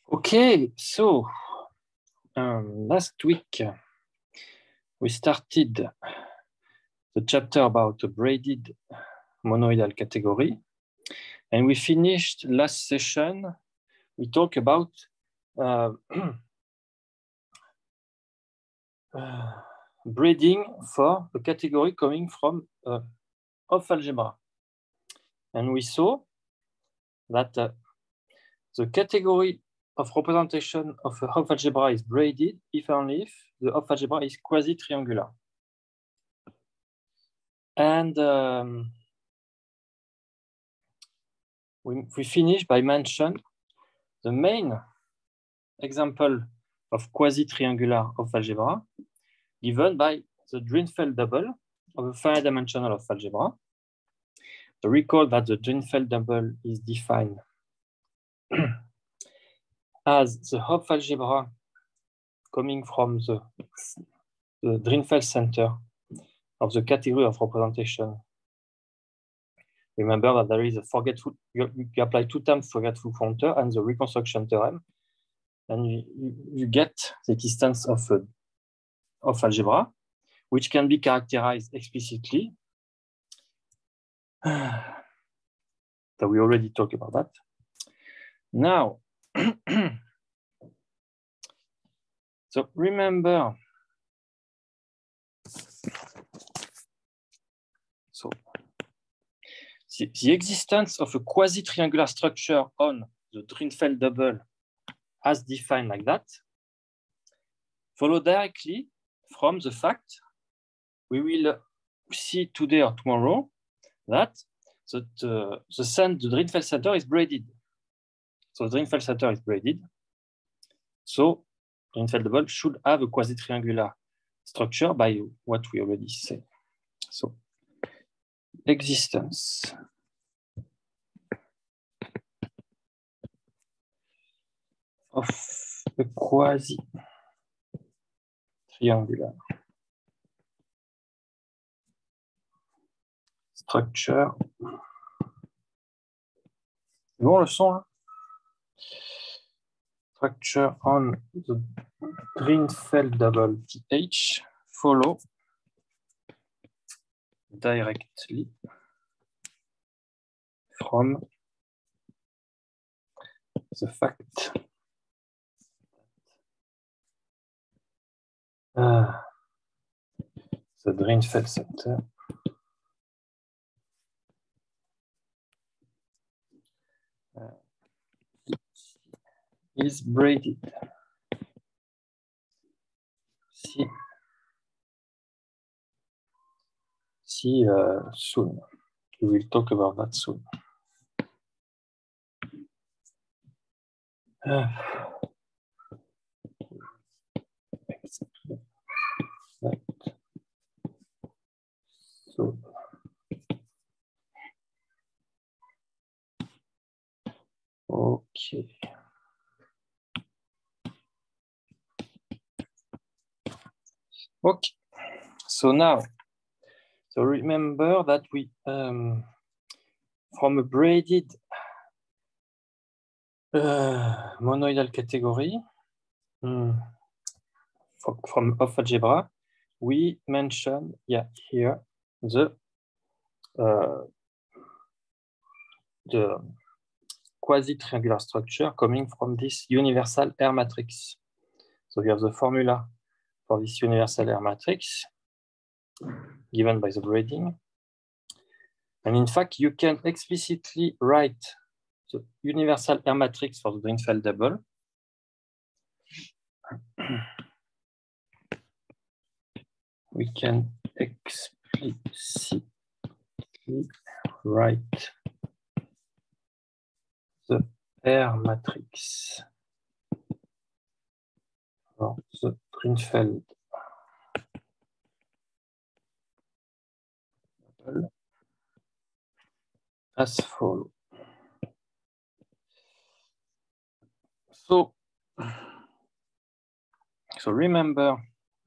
Okay, so last week we started the chapter about the braided monoidal category, and we finished last session. We talked about braiding for a category coming from Hopf algebra, and we saw that the category of representation of a Hopf algebra is braided if only if the Hopf algebra is quasi-triangular. And we finish by mentioning the main example of quasi-triangular Hopf algebra given by the Drinfeld double of a finite dimensional Hopf algebra. So recall that the Drinfeld double is defined as the Hopf algebra coming from the Drinfeld center of the category of representation. Remember that there is a forgetful, you apply two times forgetful counter and the reconstruction theorem, and you get the existence of algebra, which can be characterized explicitly. So we already talked about that. Now, so remember, so the existence of a quasi-triangular structure on the Drinfeld double as defined like that follow directly from the fact we will see today or tomorrow that the Drinfeld center is braided. So the Drinfeld center is braided. So Drinfeld double should have a quasi-triangular structure by what we already said. So existence of a quasi-triangular structure. Bon, le son, là. Structure on the Drinfeld double TH follow directly from the fact the Drinfeld center is braided. Soon. We will talk about that soon. So, okay. Okay. So now, so remember that we from a braided monoidal category from Hopf algebra, we mentioned here the quasi-triangular structure coming from this universal R matrix. So we have the formula for this universal R matrix given by the braiding. And in fact, you can explicitly write the universal R matrix for the Drinfeld double. We can explicitly write the R matrix for the Drinfeld double as follows. So remember,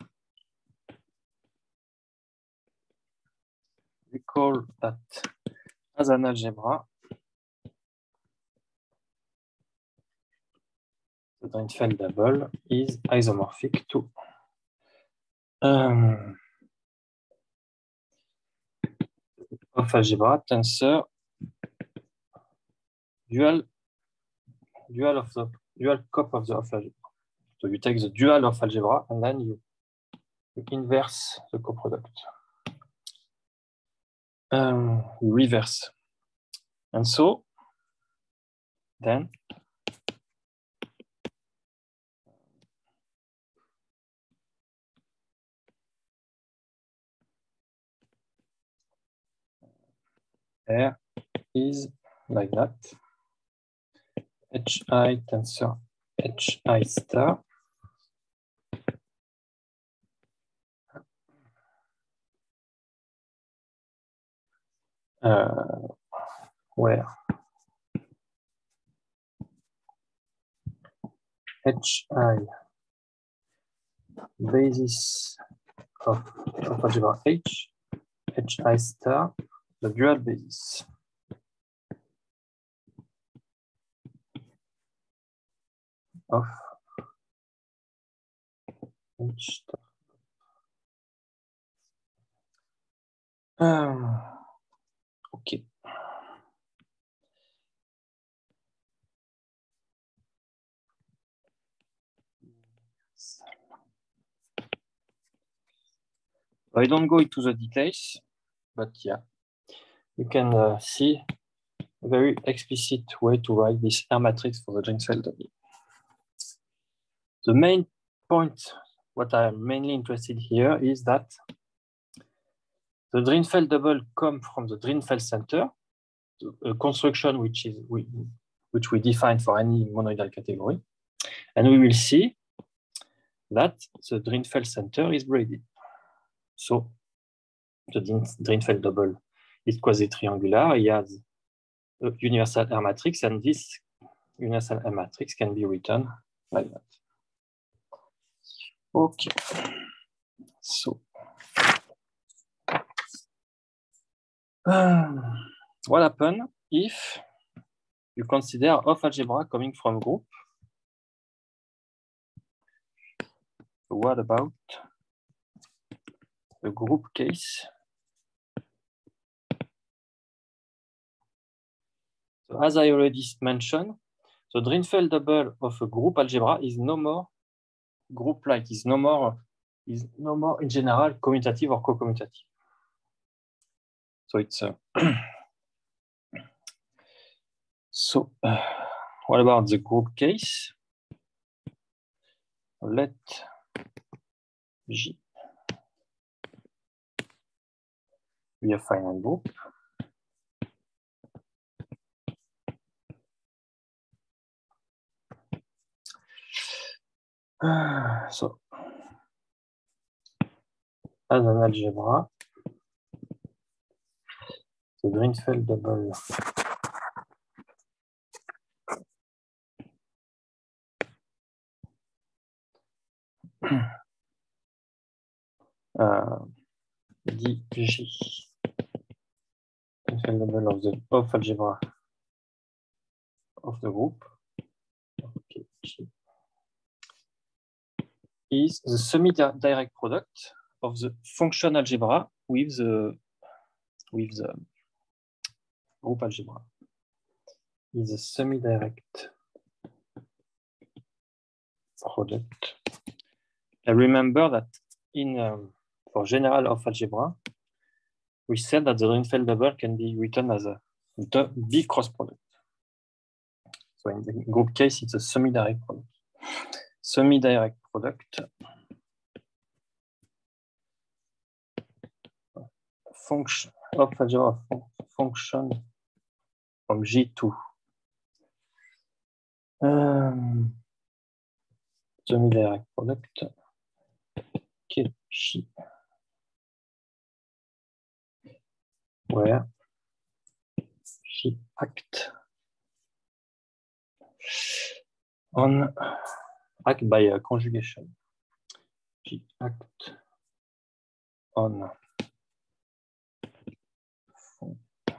recall that as an algebra, Drinfeld double is isomorphic to of algebra tensor dual cop of the of algebra. So you take the dual of algebra and then you inverse the coproduct. You reverse. And so then R is like that. Hi tensor Hi star where Hi basis of algebra Hi star the dual basis of H star. Okay. I don't go into the details, but yeah, you can see a very explicit way to write this R matrix for the Drinfeld double. The main point, what I'm mainly interested here is that the Drinfeld double come from the Drinfeld center, a construction which we define for any monoidal category, and we will see that the Drinfeld center is braided. So the Drinfeld double is quasi-triangular. He has a universal R matrix, and this universal R matrix can be written like that. Okay. So what happens if you consider off algebra coming from group? So what about the group case? So as I already mentioned, the Drinfeld double of a group algebra is no more group-like, is no more in general commutative or co-commutative. So it's so what about the group case? Let G be a finite group. So as an algebra, the Drinfeld double dg Drinfeld double of the off algebra of the group, okay, is the semi-direct product of the function algebra with the group algebra. Is a semi-direct product. I remember that for general off algebra, we said that the Drinfeld double can be written as a B cross product. So in the group case, it's a semi-direct product. Semi-direct product function of algebra function from G2. Semi-direct product G, where G act by conjugation. G act on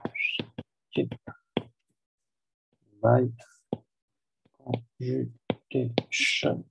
by conjugation. multiplication.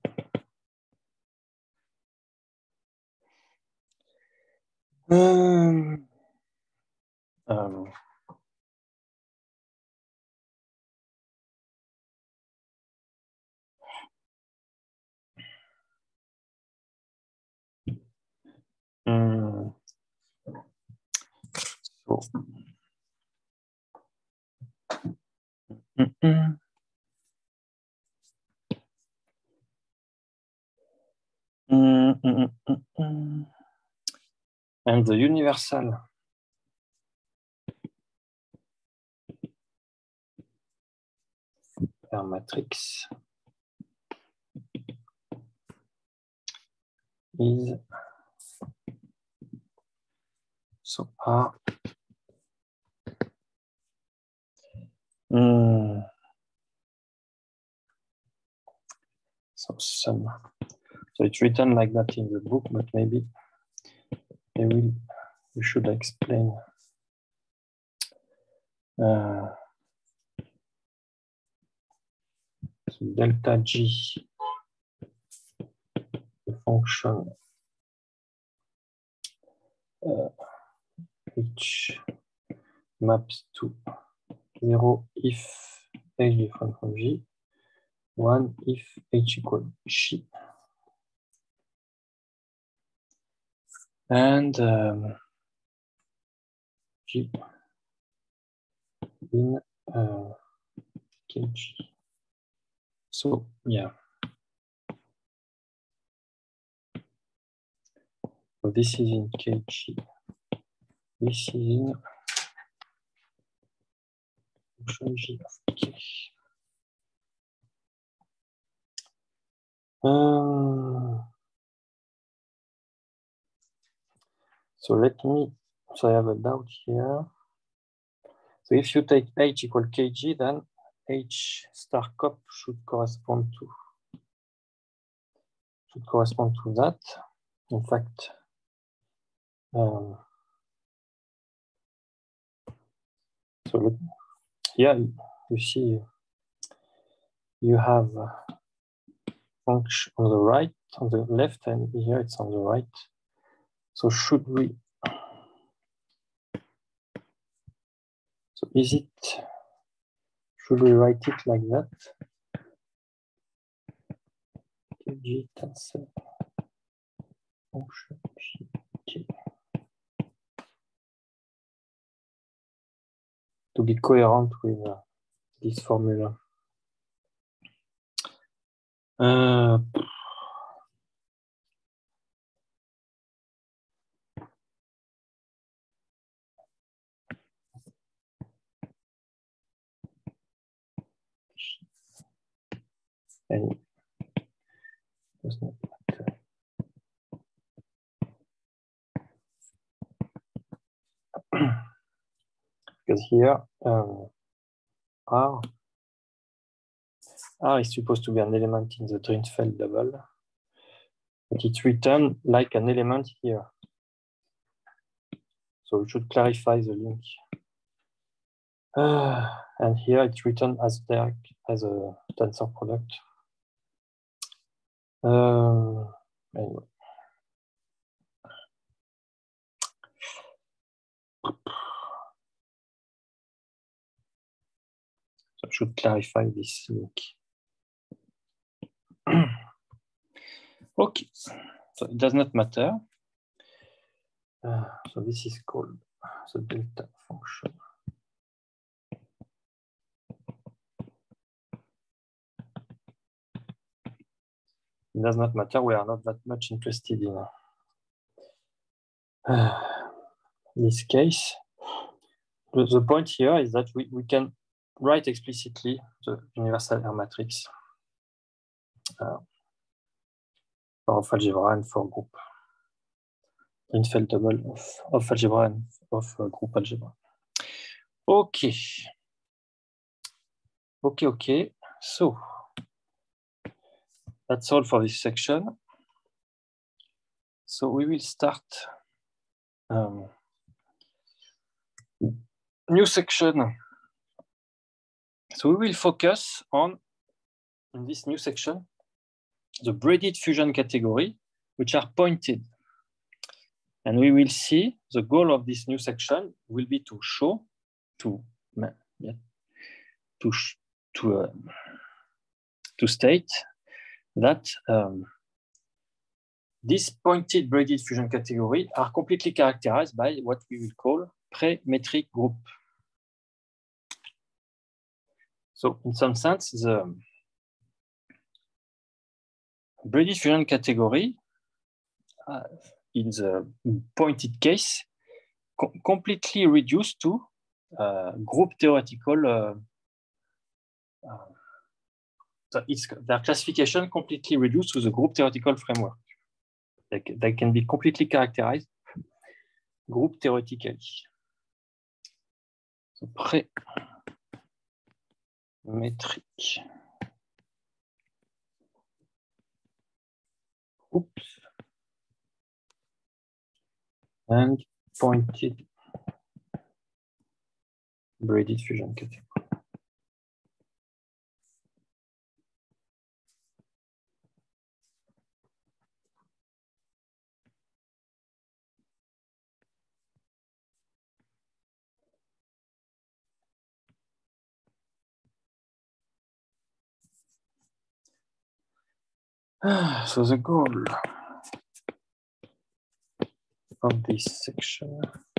And the universal matrix is so R. So sum. So it's written like that in the book, but maybe we should explain. So delta G, the function which maps to 0 if h different from G, 1 if h equal G. And G in kg. So yeah. So this is in kg. This is in function G of k. So so I have a doubt here. So if you take h equal kg, then h star cop should correspond to that. In fact, so here you see you have function on the right, on the left, and here it's on the right. So should we? So should we write it like that? Kg tensor function G. To be coherent with this formula. And does not matter. Because here R is supposed to be an element in the Drinfeld double, but it's written like an element here. So we should clarify the link. And here it's written as direct as a tensor product. Anyway. So I should clarify this link. Okay, so it does not matter. So this is called the delta function. It does not matter. We are not that much interested in this case. The point here is that we can write explicitly the universal R matrix for of algebra and for group. Drinfeld double of algebra and of group algebra. Okay. Okay. So that's all for this section. So we will start new section. So we will focus on, in this new section, the braided fusion category, which are pointed. And we will see the goal of this new section will be to show, to state that these pointed braided fusion category are completely characterized by what we will call pre-metric group. So in some sense, the braided fusion category in the pointed case completely reduced to group theoretical so their classification completely reduced to the group theoretical framework. They can be completely characterized group theoretically. So pre-metric groups and pointed braided fusion category. So the goal of this section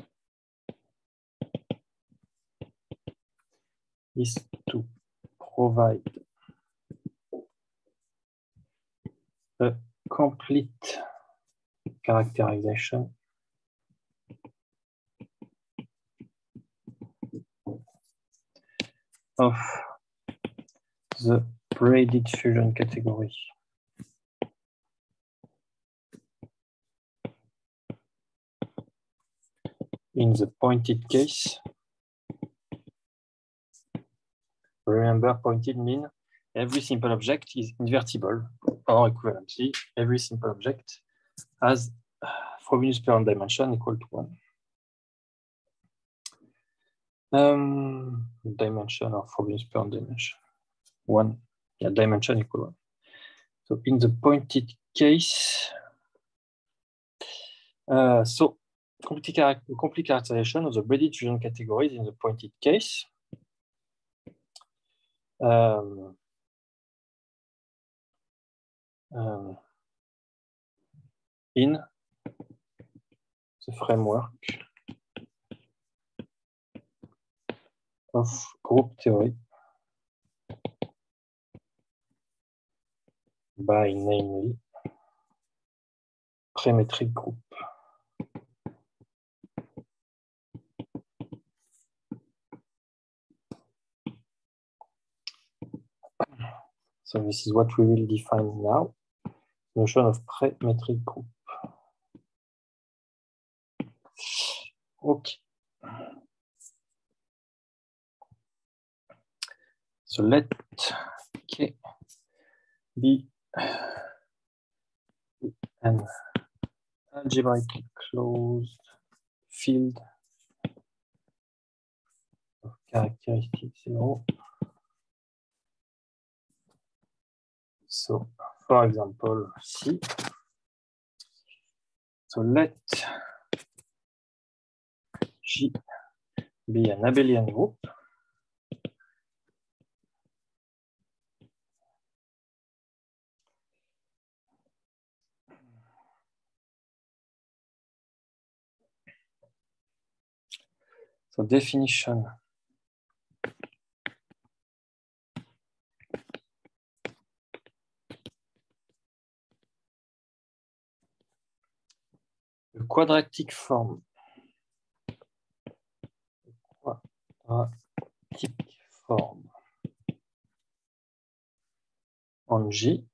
is to provide a complete characterization of the braided fusion category. In the pointed case, remember pointed mean every simple object is invertible, or equivalently, every simple object has Frobenius parent dimension equal to 1. Dimension or Frobenius parent dimension 1. Yeah, dimension equal 1. So in the pointed case, so complete characterization of the braided fusion categories in the pointed case. In the framework of group theory by namely pre-metric group. So this is what we will define now, notion of pre-metric group. Okay. So let K be an algebraically closed field of characteristic 0. So, for example, C. So let G be an abelian group so definition the quadratic form on G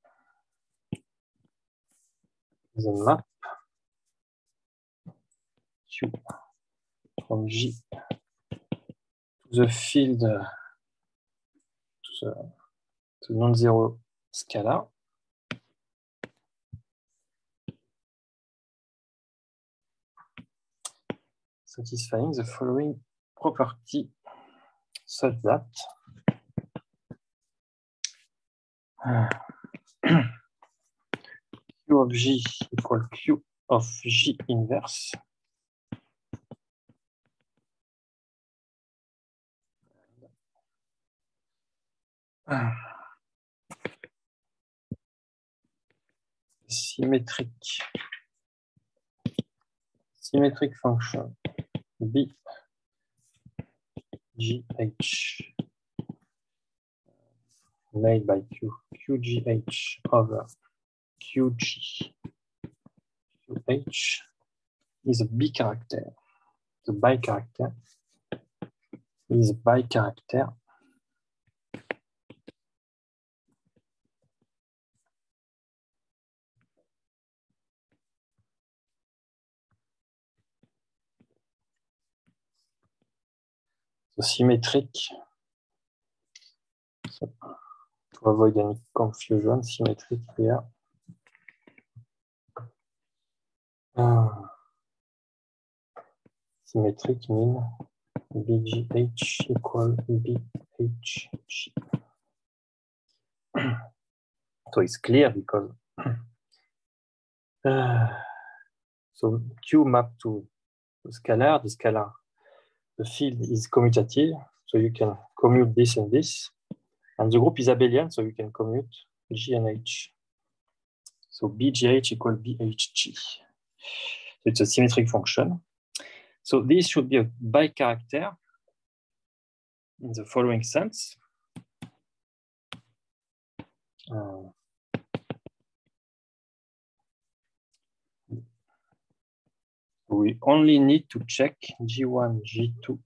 is a map Q from G to the field to non-zero scalar satisfying the following property such that Q of G equal Q of G inverse. Symmetric function B GH made by QGH over QG QH is a B character. The bicharacter is a bicharacter. So symmetric. So, to avoid any confusion, symmetric here. Symmetric mean BGH equal BHG. So it's clear because so Q map to scalar, the field is commutative, so you can commute this and this, and the group is abelian, so you can commute G and H. So BGH equal BHG. So it's a symmetric function. So this should be a bicharacter in the following sense. We only need to check G1, G2,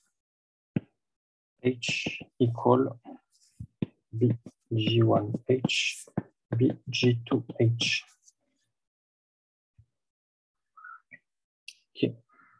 H equal B, G1, H, B, G2, H. Okay.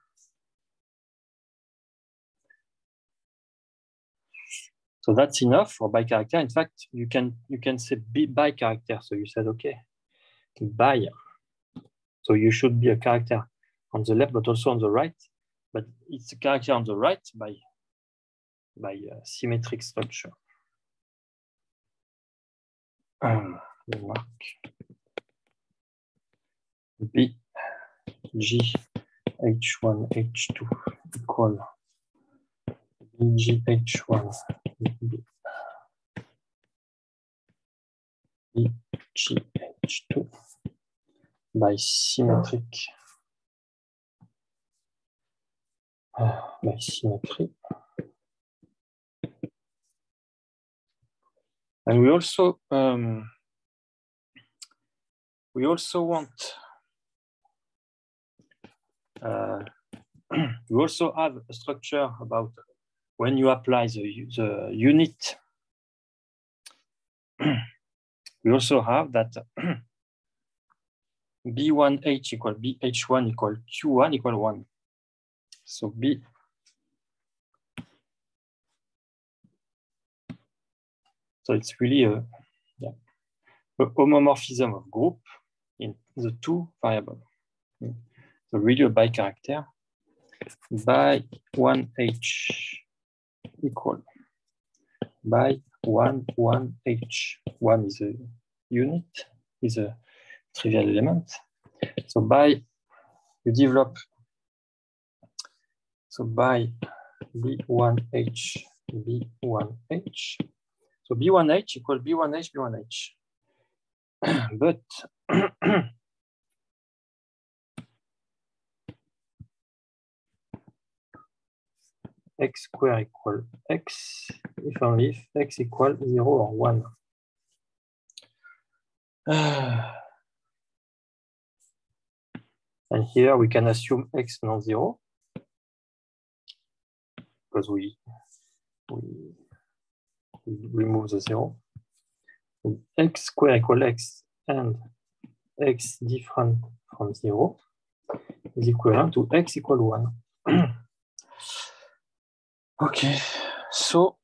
So that's enough for bicharacter. In fact, you can say B bicharacter. So you said, okay, bi. So you should be a character on the left, but also on the right. But it's a character on the right by symmetric structure. Mark B, G, H1, H2 equal B, H1, B, G, H2 by symmetric. By symmetry. And we also want we also have a structure about when you apply the unit. We also have that B1H equal BH1 equal Q1 equal 1. So B so it's really a homomorphism of group in the two variables. So really a bicharacter by 1H equal by 1H. 1 is a unit, is a trivial element. So by you develop so by B1H, B1H. So B1H equal B1H, B1H. But x square equal x if only if x equal 0 or 1. And here we can assume x non-zero because we remove the 0. So x square equal x and x different from 0 is equivalent to x equal 1. Okay, so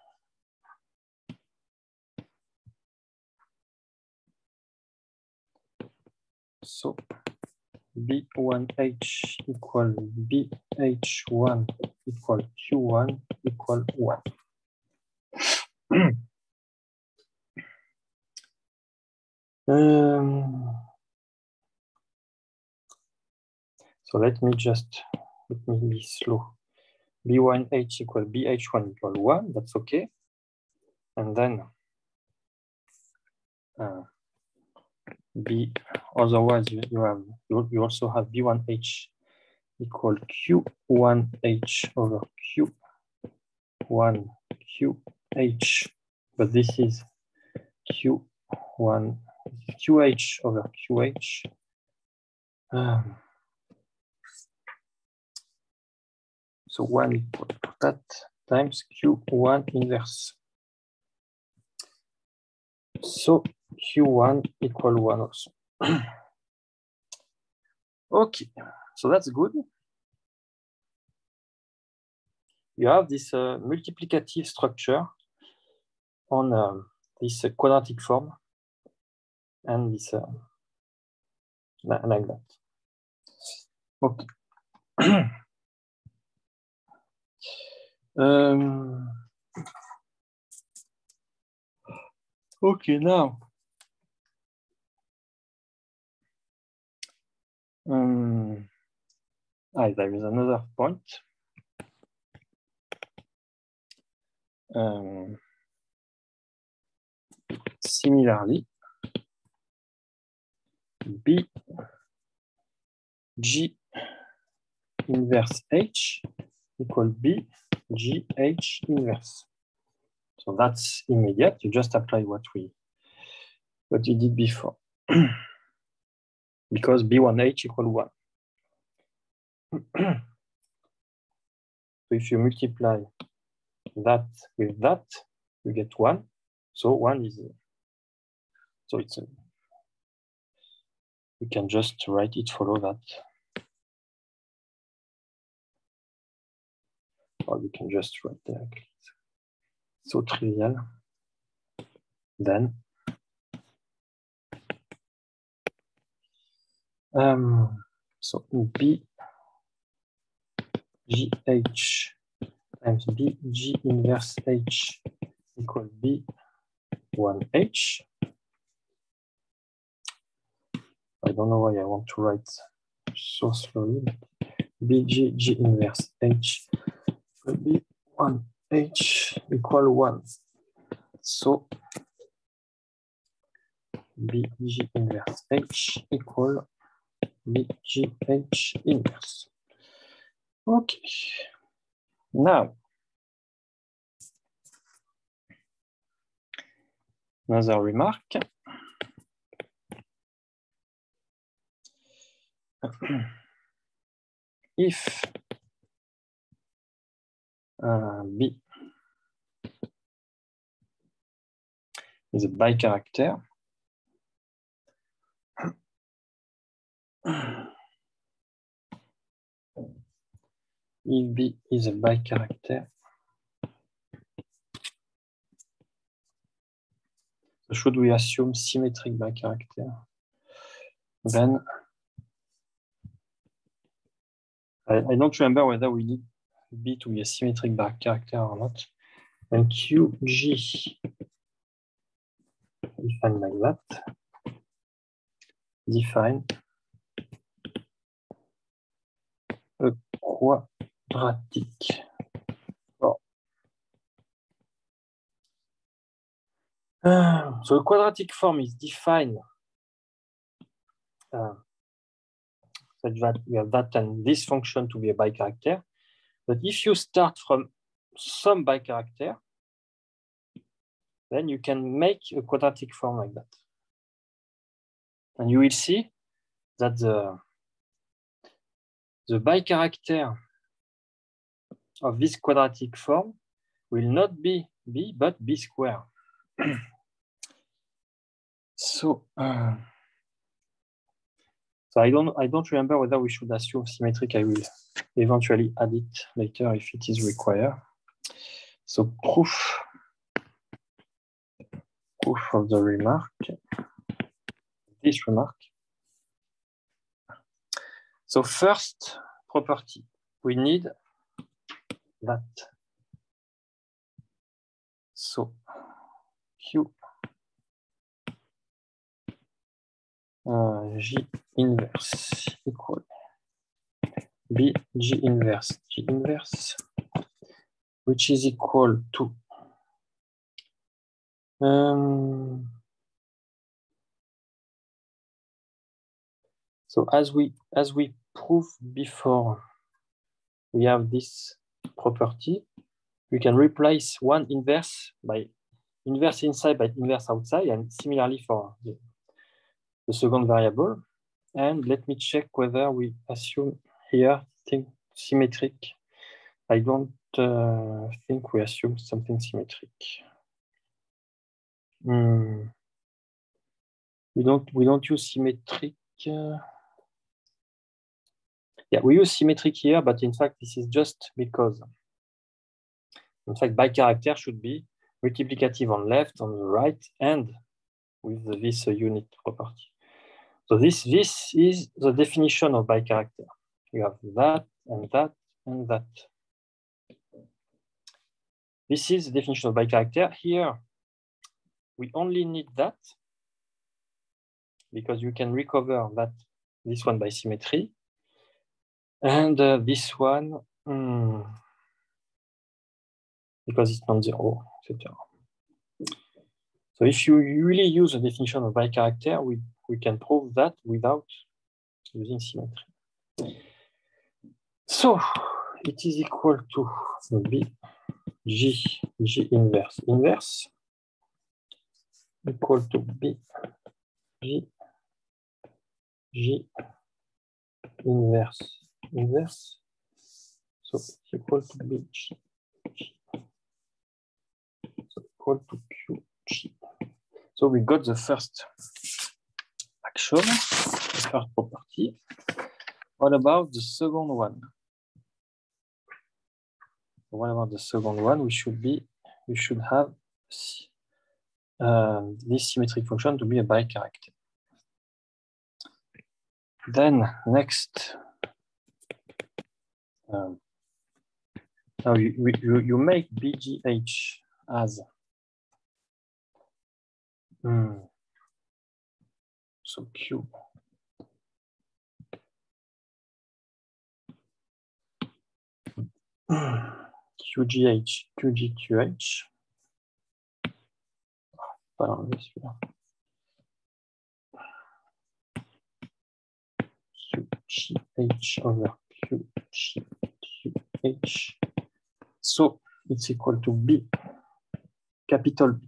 B1H equal BH1 equal Q1 equal 1. So let me be slow. B1H equal BH1 equal 1, that's okay. And then otherwise you also have B1H equal Q1H over Q1QH, but this is QH over QH. So 1 equal to that times Q1 inverse. So Q1 equal 1 also. Okay, so that's good. You have this multiplicative structure on this quadratic form and this like that. Okay. Okay, now there is another point. Similarly, B G inverse H equal B G H inverse. So that's immediate. You just apply what we did before. Because B1H equal 1. So if you multiply that with that, you get 1. So 1 is, so it's, we can just write it, follow that. Or you can just write directly. So trivial. Then, so B G H times B G inverse H equal B1H. I don't know why I want to write so slowly. BG G inverse H will be 1H equal 1. So BG inverse H equal BGH inverse. Okay. Now, another remark. If B is a bicharacter, if B is a bicharacter, so should we assume symmetric bicharacter? Then I don't remember whether we need B to be a symmetric bicharacter or not. And QG defined like that. Define a quadratic. Oh. So a quadratic form is defined such that we have that and this function to be a bicharacter. But if you start from some bicharacter, then you can make a quadratic form like that. And you will see that the bicharacter of this quadratic form will not be B, but B square. So I don't remember whether we should assume symmetric. I will eventually add it later if it is required. So proof of the remark, this remark. So first property, we need that. So Q G inverse equal B G inverse which is equal to so as we proved before, we have this property. We can replace one inverse by inverse inside by inverse outside, and similarly for the second variable. And let me check whether we assume here thing symmetric. I don't think we assume something symmetric. We don't use symmetric. Yeah, we use symmetric here, but in fact, this is just because. In fact, bicharacter should be multiplicative on left, on the right, and with this unit property. So this is the definition of bicharacter. You have that and that and that. This is the definition of bicharacter. Here, we only need that because you can recover this one by symmetry. And this one, because it's non-zero, etc. So if you really use the definition of bicharacter, we can prove that without using symmetry. So it is equal to B G inverse equal to B G inverse. So it's equal to B G. So equal to Q G. So we got the first action, the first property. What about the second one? What about the second one? We should have this symmetric function to be a bicharacter. Then next, now you make BGH as so Q. QGH, QGQH. Pardon, celui-là. QGH over QGQH. So it's equal to B, capital B,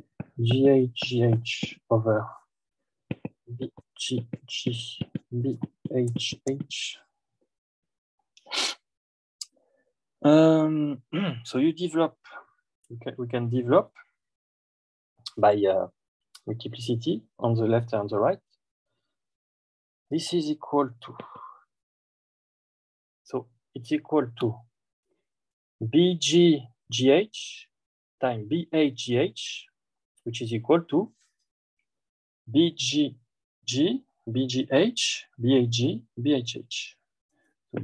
GH over BGG, BHH. So you develop, we can develop by multiplicity on the left and the right. This is equal to, so it's equal to BGGH times BHGH, which is equal to BGG, BGH, BHG, BHH. So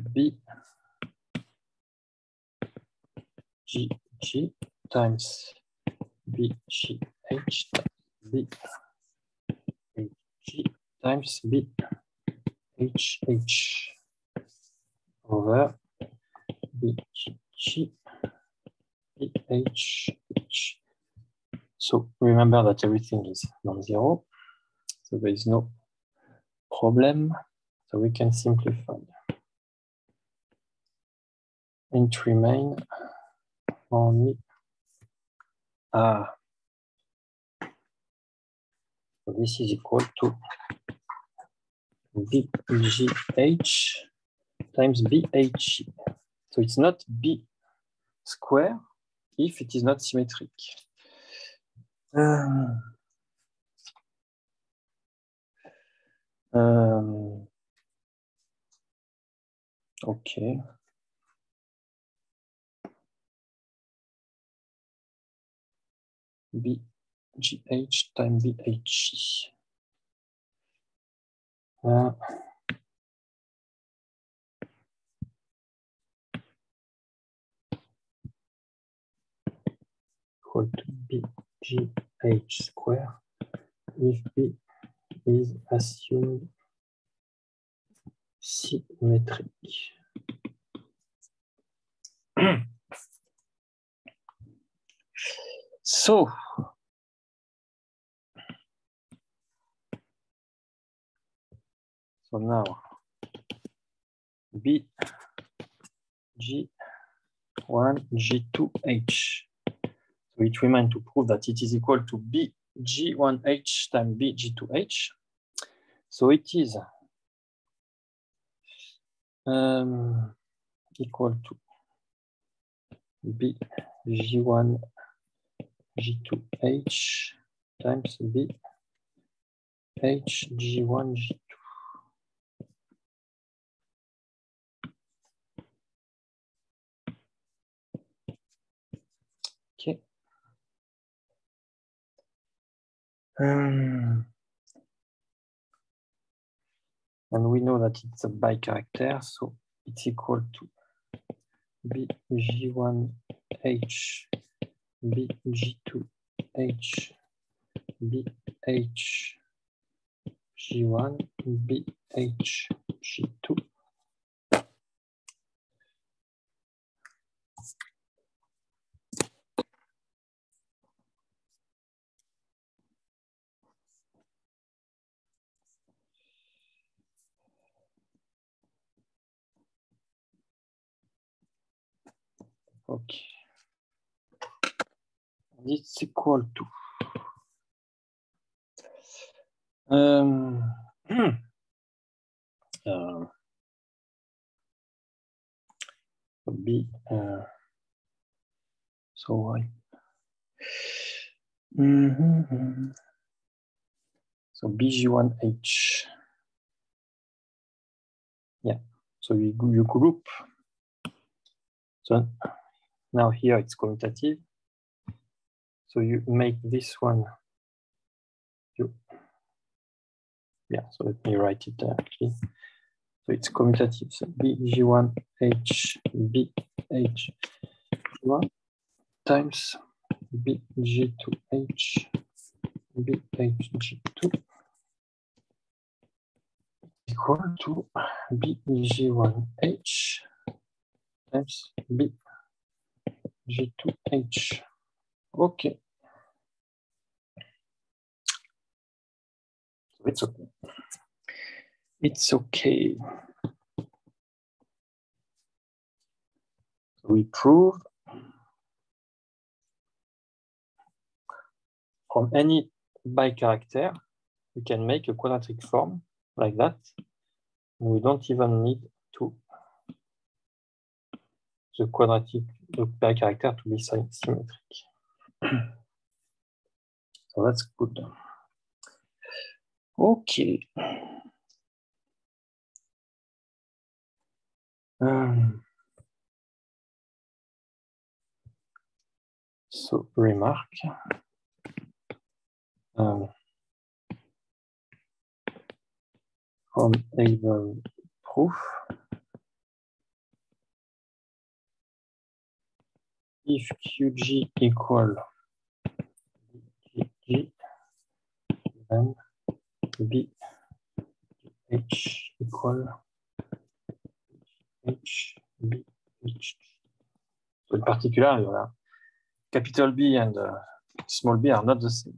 BGG times BGH times BHG times BHH over BGG, BHH. So remember that everything is non-zero, so there is no problem. So we can simplify. It remains only so this is equal to BGH times BH. So it's not B square if it is not symmetric. Okay. BGH times BH. Equal to BGH square if B is assumed symmetric. So now B G1 G2H. So it remains to prove that it is equal to B G1H times B G2H. So it is equal to B G1 G2H times B H G1 G2. Okay. And we know that it's a bicharacter, so it's equal to B G1H B G2H B H G1 B H G2. Okay. It's equal to B so why so BG1H, yeah, so you group, so now here it's commutative, so you make this one so let me write it actually. So it's commutative, so BG1H BH1 times BG2H BHG2 equal to BG1H times BG2H. Okay. So it's okay. It's okay. We prove from any bicharacter, we can make a quadratic form like that. And we don't even need to the bicharacter to be symmetric. So that's good. Okay. So remark. From Abel proof, if QG equal GG, then BH equal HBH. So in particular, capital B and small b are not the same.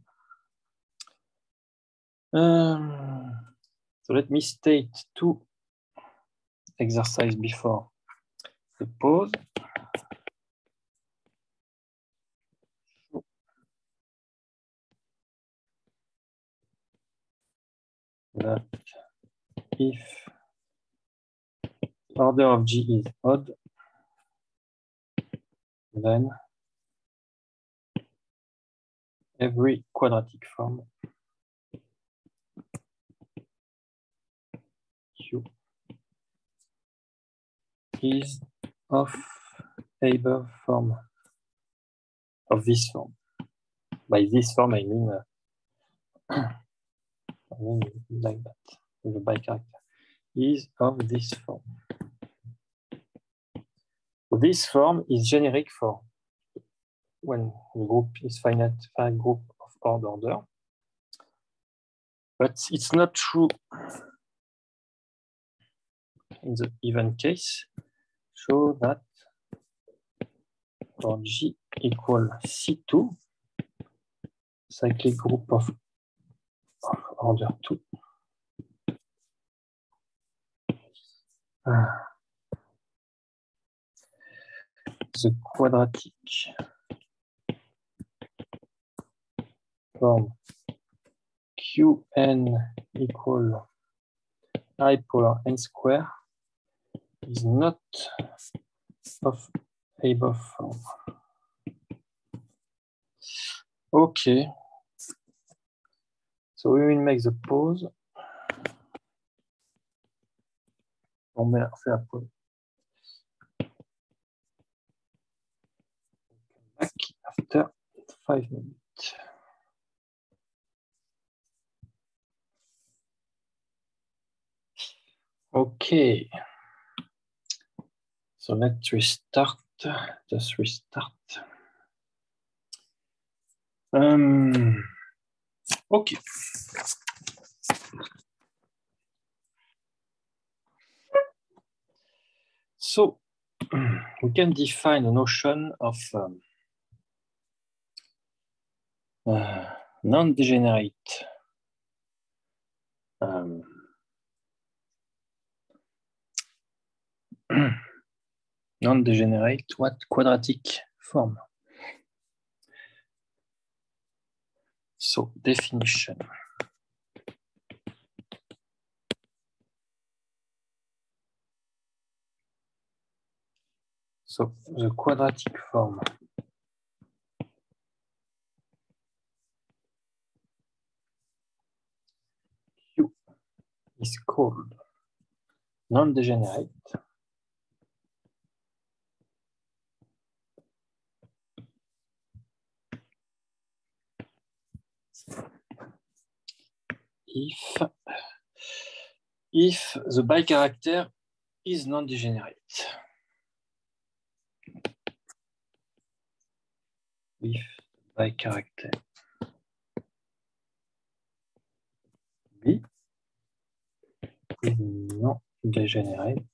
So let me state two exercises before the pause. That if order of G is odd, then every quadratic form Q is of Abel form, of this form. By this form, I mean like that, with a bicharacter, is of this form. So this form is generic for when the group is finite group of odd order, but it's not true in the even case. Show that for G equal C2, cyclic group of order 2. The quadratic form Qn equal I power n square is not of above form. Okay. So we will make the pause. On fait la pause. Back after 5 minutes. Okay. So let's restart. Just restart. Okay. So we can define a notion of non-degenerate non-degenerate quadratic form. So definition. So the quadratic form Q is called non-degenerate if the bicharacter is non-degenerate. If bicharacter B is non-degenerate,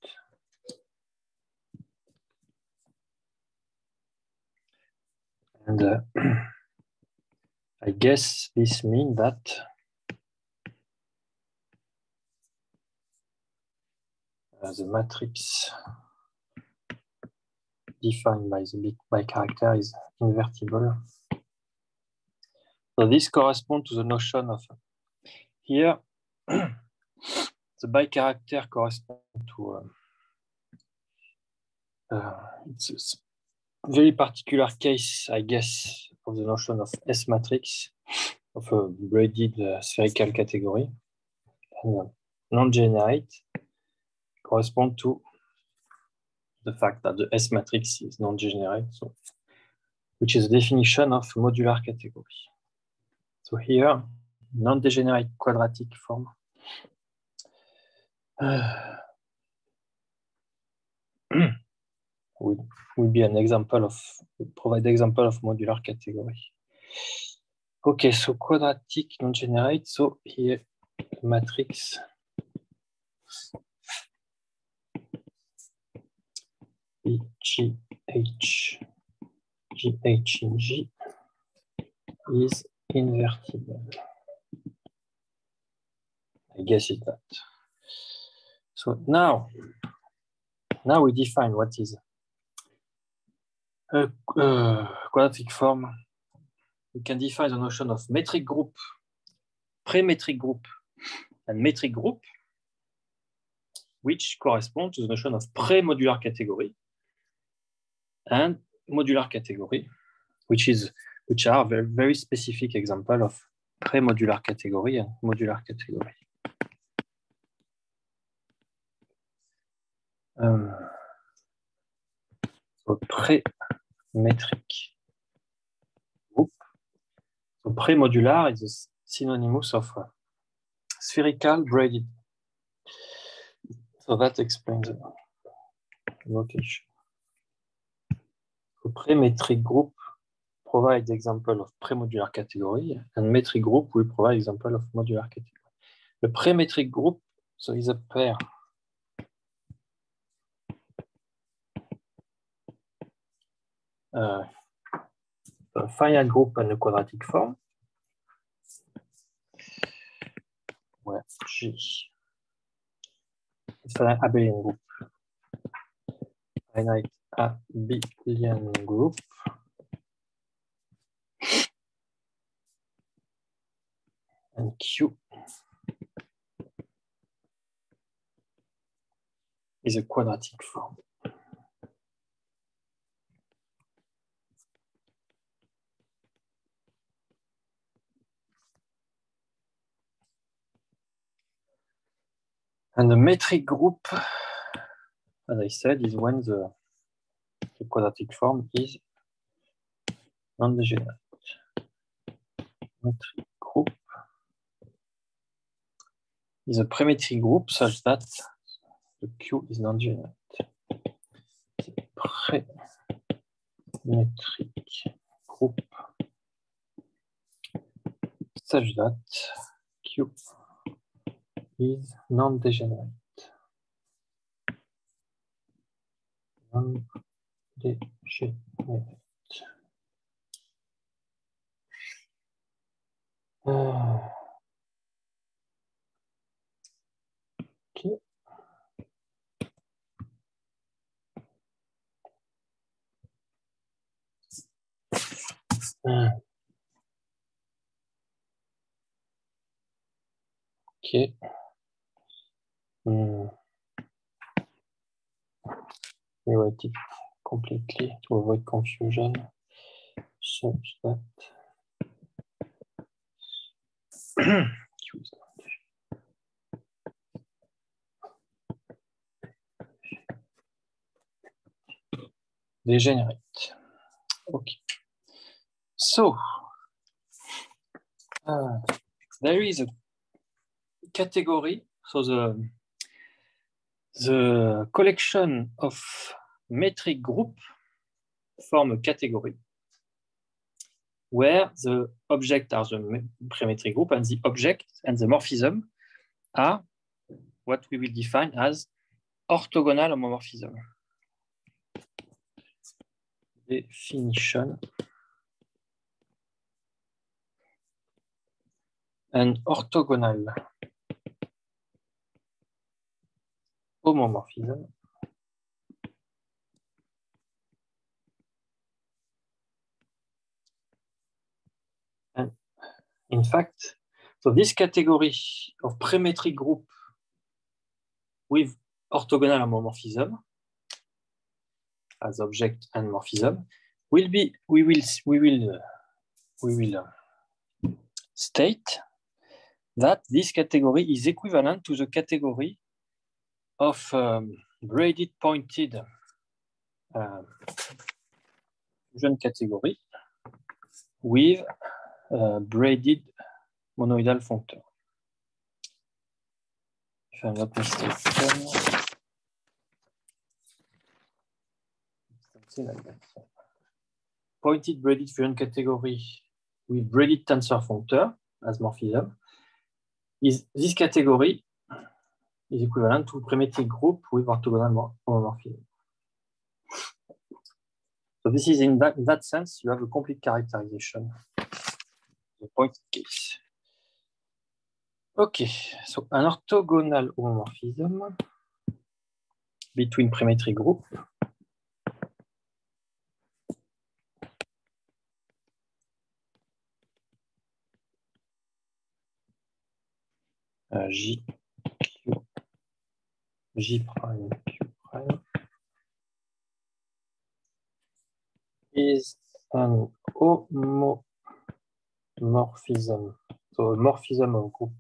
and I guess this means that the matrix defined by the bicharacter is invertible. So this corresponds to the notion of here the bicharacter corresponds to it's a very particular case, I guess, of the notion of S matrix of a braided spherical category. And non-degenerate correspond to the fact that the S matrix is non-degenerate, so which is the definition of modular category. So here, non-degenerate quadratic form will be an example of, provide example of modular category. Okay, so quadratic non-degenerate, so here matrix GH in G is invertible. I guess it's that. So now we define what is a quadratic form. We can define the notion of metric group, pre-metric group, and metric group, which correspond to the notion of pre-modular category and modular category, which are very, very specific example of pre-modular category and modular category. So pre-metric group. So pre-modular is a synonymous of spherical braided. So that explains the notation. So pre-metric group provides example of pre-modular category, and metric group will provide example of modular category. The pre-metric group, so is a pair a finite group and a quadratic form, where G is an abelian group, finite abelian group, and Q is a quadratic form. And the metric group, as I said, is when the quadratic form is non-degenerate. Metric group is a premetric group such that the Q is non-degenerate. Premetric group such that Q is non-degenerate. Non-degenerate. Okay. Okay. We write it completely to avoid confusion, such that Q is degenerate. Okay. So there is a category. So the collection of metric group form a category where the object are the premetric group and the object and the morphism are what we will define as orthogonal homomorphism. Definition. An orthogonal homomorphism and in fact, so this category of premetric group with orthogonal homomorphism as object and morphism will be we will state that this category is equivalent to the category of braided pointed fusion category with braided monoidal functor. If I'm not mistaken, something like that. Pointed braided fusion category with braided tensor functor as morphism is this category is equivalent to premetric group with orthogonal homomorphism. So this is in that sense, you have a complete characterization of the pointed case. Okay, so an orthogonal homomorphism between premetric group J, Q, J prime, Q prime is an homomorphism, so a morphism of group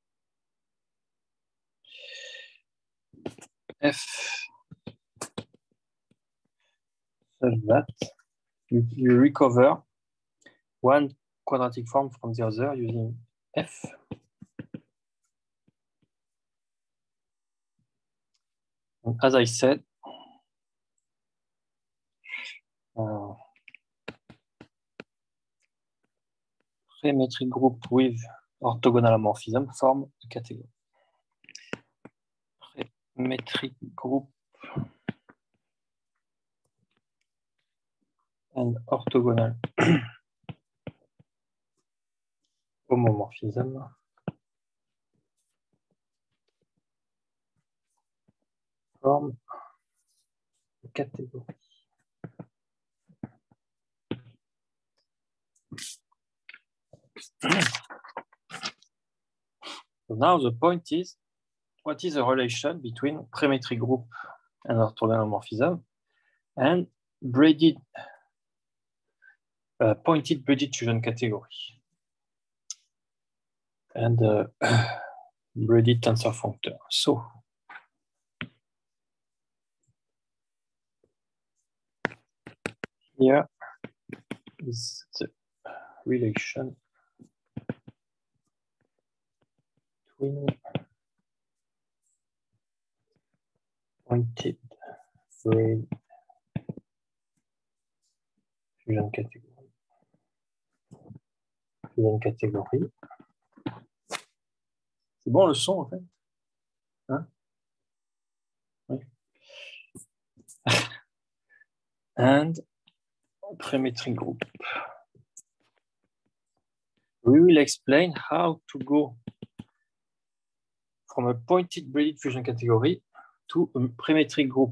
F such that you recover one quadratic form from the other using F. And as I said, premetric group with orthogonal homomorphism form a category. Premetric group and orthogonal homomorphism form a category. So now the point is, what is the relation between premetric group and orthogonal homomorphism and braided, pointed braided fusion category and braided tensor functor. So here is the relation between pointed braid fusion category. Fusion category. C'est bon le son en fait, hein? Oui. And premetric group. We will explain how to go from a pointed braided fusion category to a premetric group.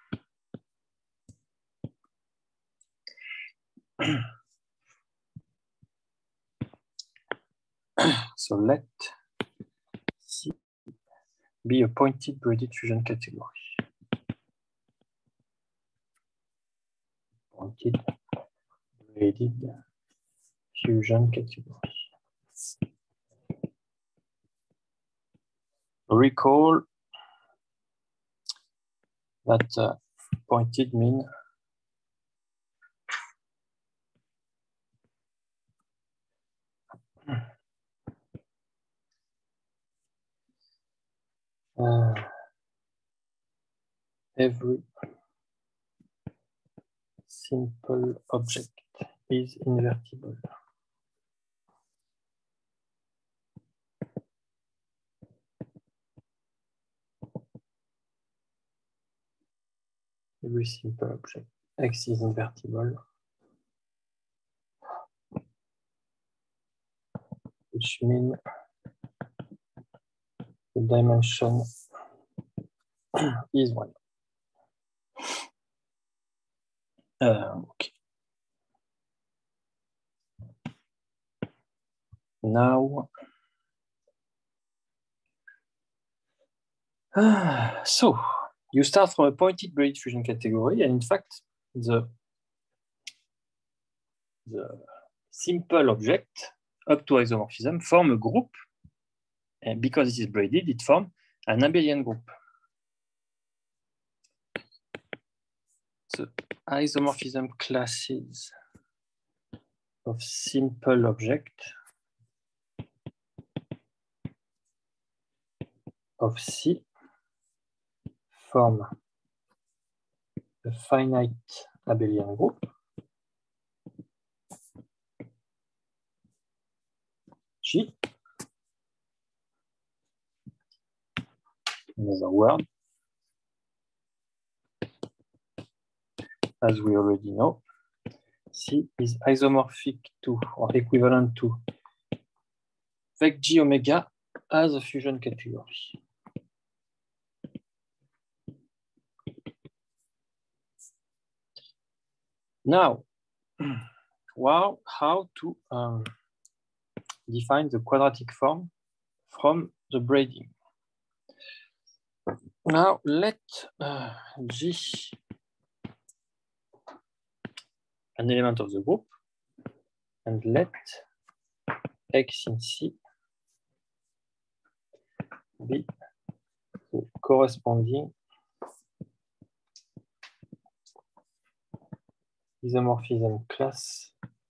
So let C be a pointed braided fusion category. Pointed braided fusion category. Recall that pointed mean every simple object is invertible. Every simple object X is invertible, which means the dimension is 1. Okay. Now, so you start from a pointed braided fusion category, and in fact, the simple object up to isomorphism form a group, and because it is braided, it forms an abelian group. The isomorphism classes of simple object of C form a finite abelian group G. Another word, as we already know, C is isomorphic to or equivalent to vec G omega as a fusion category. Now, wow, how to define the quadratic form from the braiding. Now let G an element of the group, and let X in C be the corresponding isomorphism class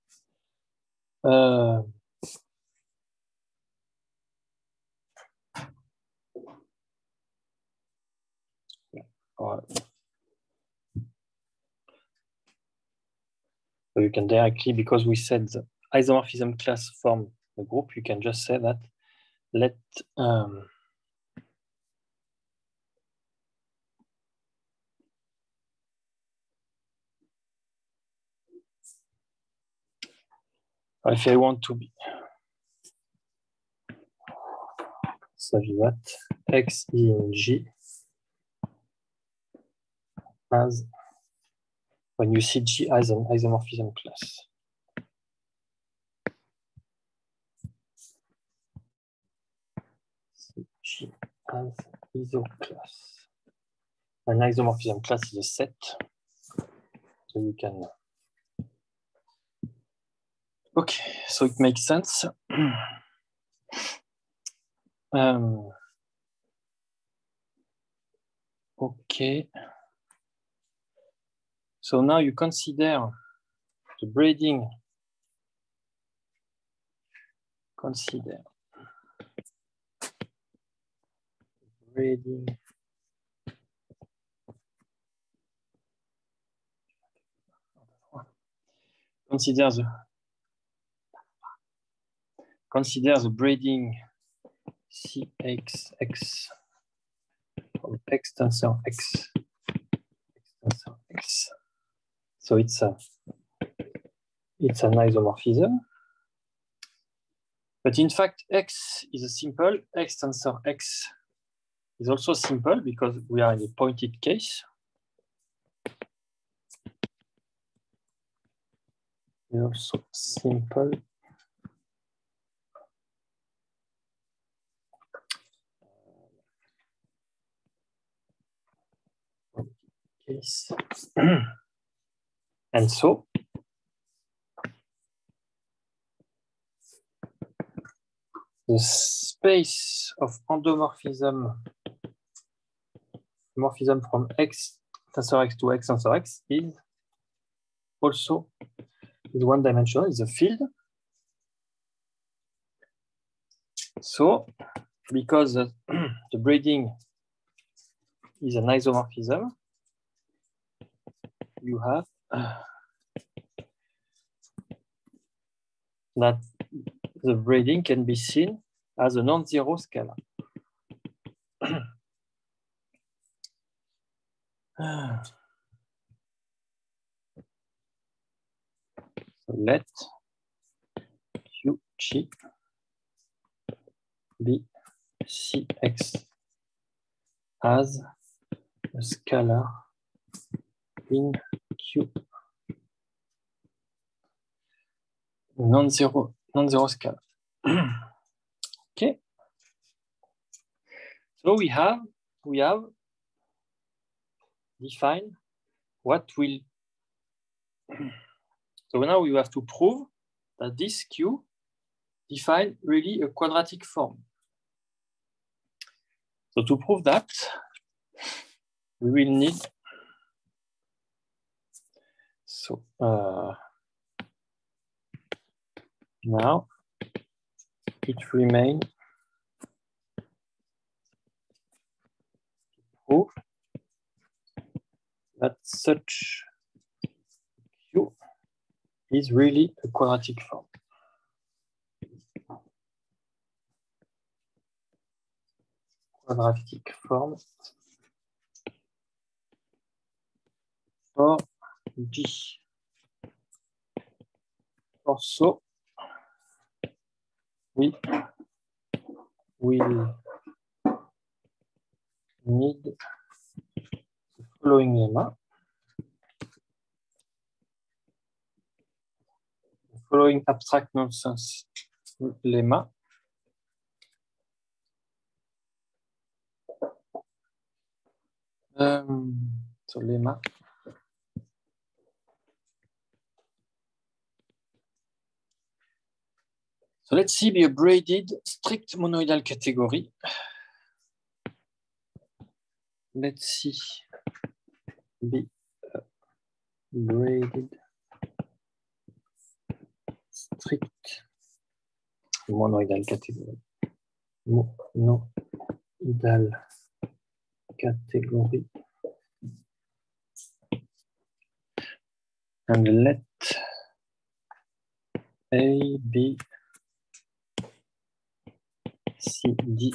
so you can directly, because we said the isomorphism class form a group, you can just say that let If I want to be such that X is in G as when you see G as an isomorphism class. G as iso class. An isomorphism class is a set. So you can. Okay, so it makes sense. Okay. So now you consider the braiding. Consider braiding consider the braiding CXX from X tensor X. Tensor X. So it's an isomorphism. But in fact, X is a simple, X tensor X is also simple because we are in a pointed case. It's also simple. Case. And so, the space of endomorphism from X tensor X to X tensor X is also one dimensional, is a field. So, because the braiding is an isomorphism, you have that the braiding can be seen as a non-zero scalar. So let QG be CX as a scalar in Q. Non-zero scalar. Okay. So we have defined what will. So now we have to prove that this Q define really a quadratic form. So to prove that, we will need. So now it remains to prove that such Q is really a quadratic form. Quadratic form for G. Also, we will need the following lemma. The following abstract nonsense lemma. So lemma. So let's see, be a braided strict monoidal category. Let's see, be a braided strict monoidal category. Monoidal category. And let A, B, C, D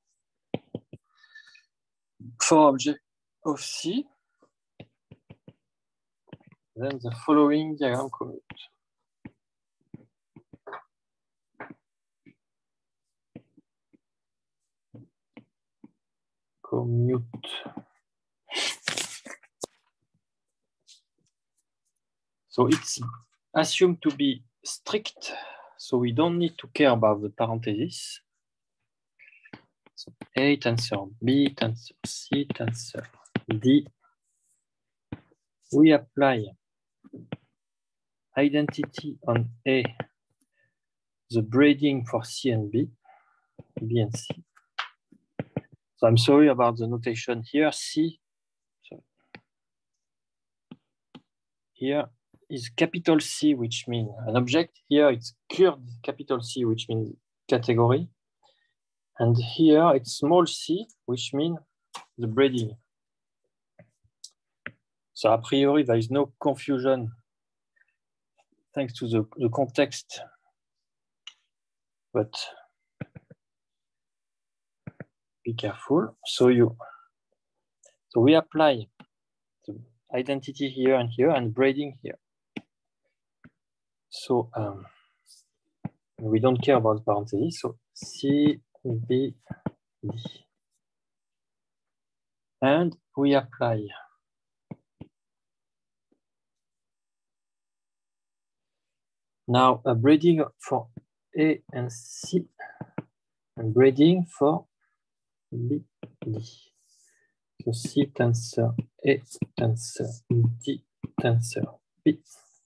for object of C, then the following diagram commute. commute. So it's assumed to be strict, so we don't need to care about the parentheses. So A tensor B tensor C tensor D. We apply identity on A, the braiding for C and B, B and C. So I'm sorry about the notation here. C, so here is capital C, which means an object. Here it's curved capital C, which means category. And here it's small c, which means the braiding. So a priori, there is no confusion thanks to the context. But be careful. So we apply the identity here and braiding here. So we don't care about parentheses. So C, B, D. And we apply now a braiding for A and C and braiding for B, D. So C tensor A tensor D tensor B.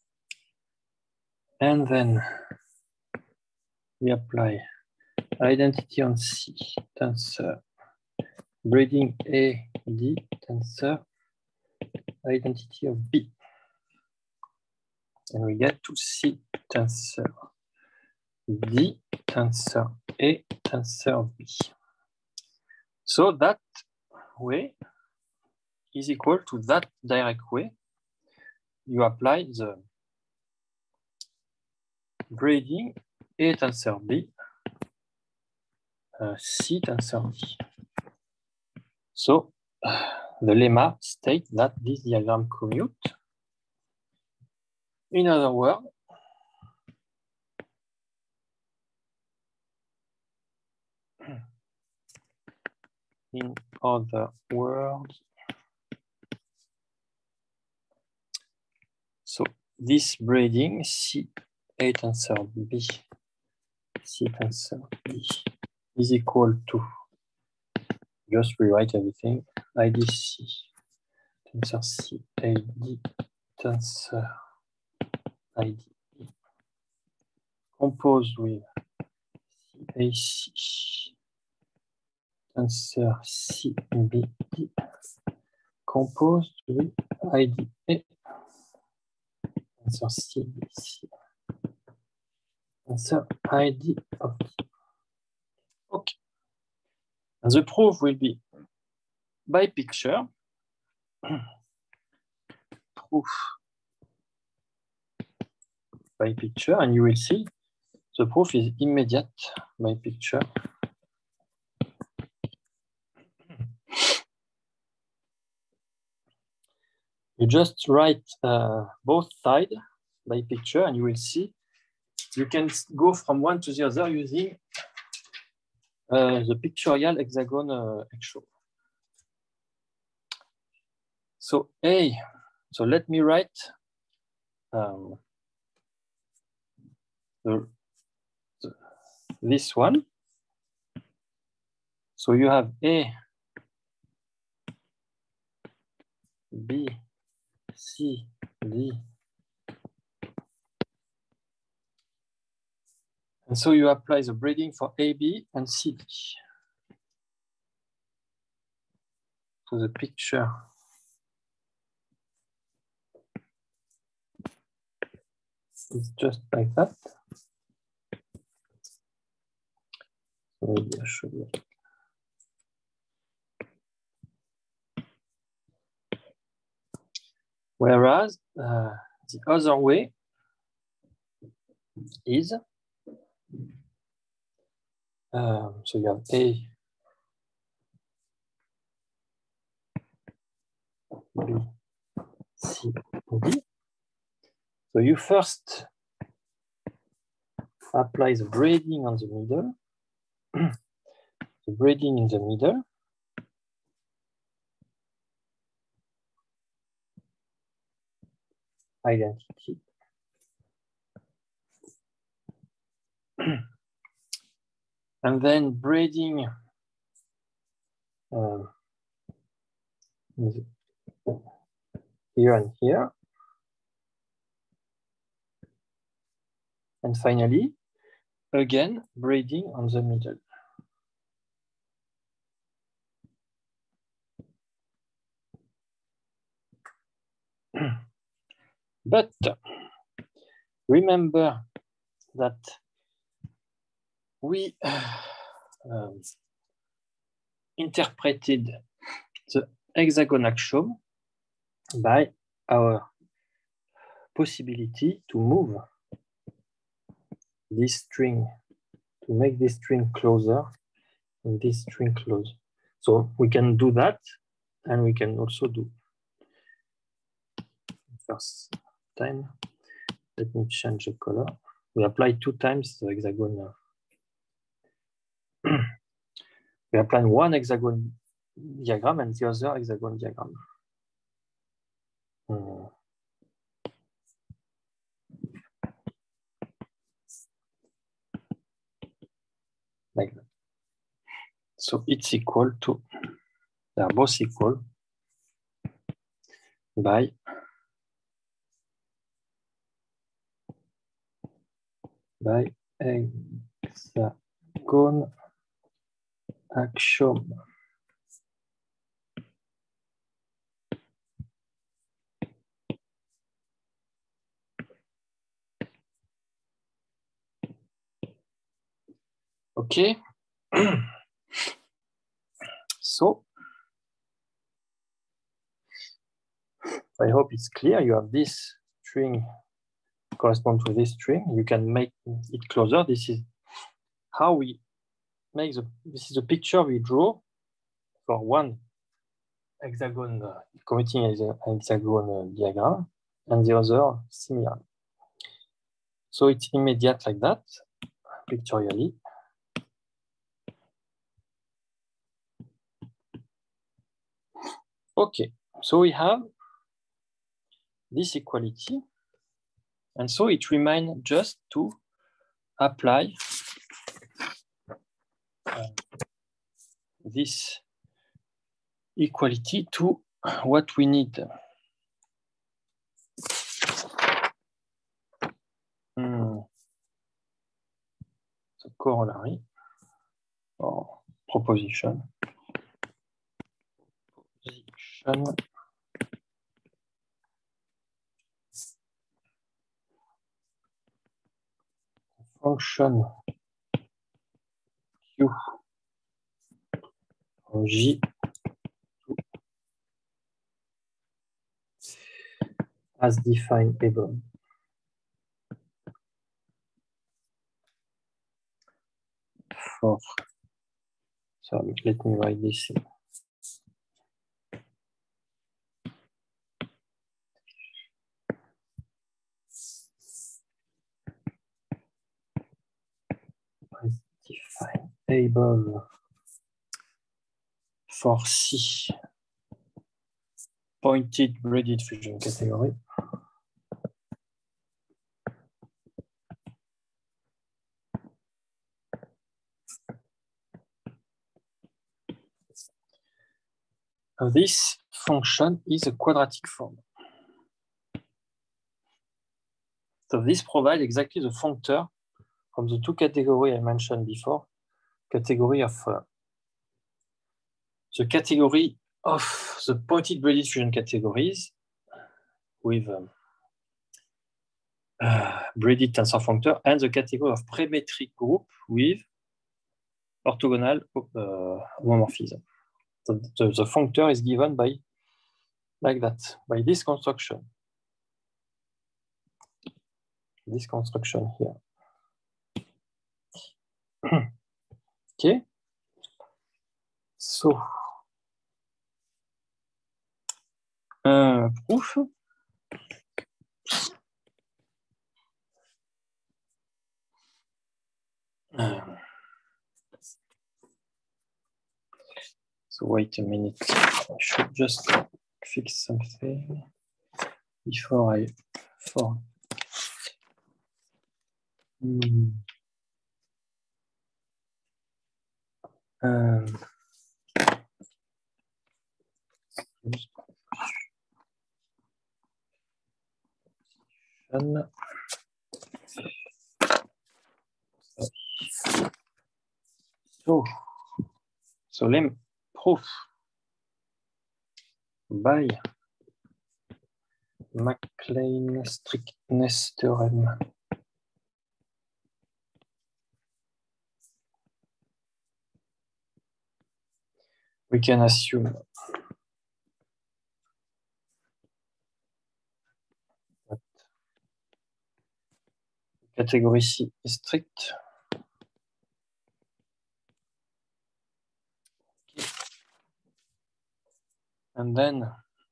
And then we apply identity on C tensor braiding A, D tensor identity of B. And we get to C tensor D tensor A tensor B. So that way is equal to that direct way. You apply the braiding A tensor B, C tensor D. So the lemma states that this diagram commute. In other words, so this braiding C A tensor B, C tensor D is equal to, just rewrite everything, IDC tensor C AD tensor ID composed with CAC tensor CBD composed with IDA tensor CBC tensor ID of D. Okay. And the proof will be by picture. Proof by picture, and you will see the proof is immediate by picture. You just write both sides by picture, and you will see you can go from one to the other using the pictorial hexagon show. So A, so let me write this one. So you have A, B, C, D. And so you apply the braiding for AB and CD. So the picture is just like that. So maybe I should write. Whereas the other way is, so you have A, B, C, D. So you first apply the braiding on the middle, the braiding in the middle, identity. And then braiding here and here. And finally, again, braiding on the middle. But remember that we interpreted the hexagon axiom by our possibility to move this string, to make this string closer and this string close. So we can do that, and we can also do first time. Let me change the color. We apply 2 times the hexagon. We apply one hexagon diagram and the other hexagon diagram. Like that. So it's equal to, they are both equal by hexagon axiom. Okay. So I hope it's clear. You have this string correspond to this string. You can make it closer. This is how we make this is a picture we draw for one hexagon, committing an hexagon diagram, and the other similar. So it's immediate like that, pictorially. Okay, so we have this equality, and so it remains just to apply this equality to what we need. The corollary or proposition. Function Q J as defined above. For, so let me write this in. As defined above for C pointed braided fusion category. This function is a quadratic form. So this provides exactly the functor from the 2 categories I mentioned before. Category of the category of the pointed braided fusion categories with braided tensor functor, and the category of premetric group with orthogonal homomorphism. So the functor is given by like that, by this construction. This construction here. Okay. So proof. So wait a minute. I should just fix something before I for so let me proof by McLean strictness theorem. We can assume that category C is strict. Okay. And then